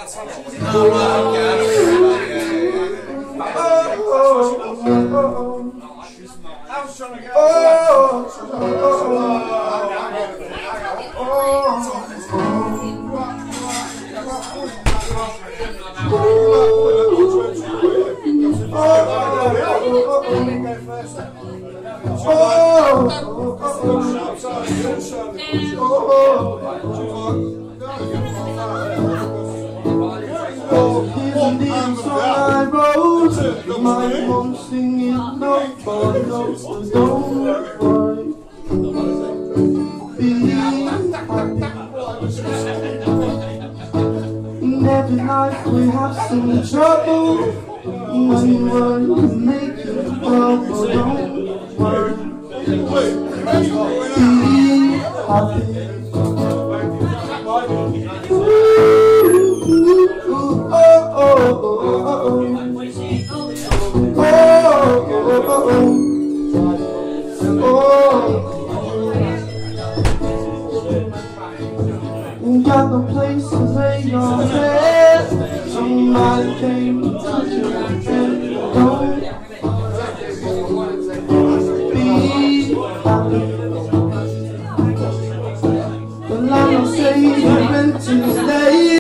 My mom singing nobody knows the don't worry, be happy. In every life we have some trouble. When we're making trouble, don't worry, be happy. Got no place to lay your head. Somebody came to touch your head.